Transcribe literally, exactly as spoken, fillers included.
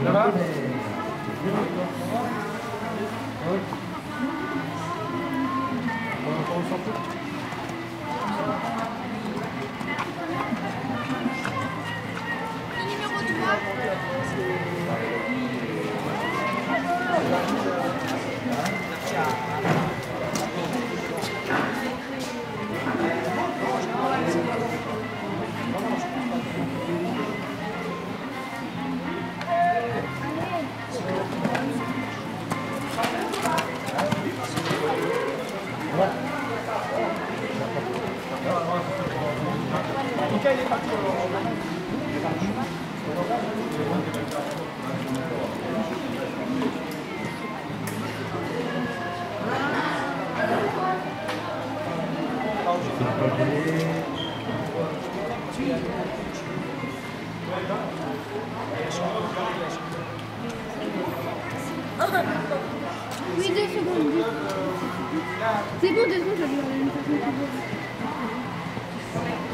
Ça va? Oui, deux secondes. C'est bon, deux secondes, je vais lui faire une personne.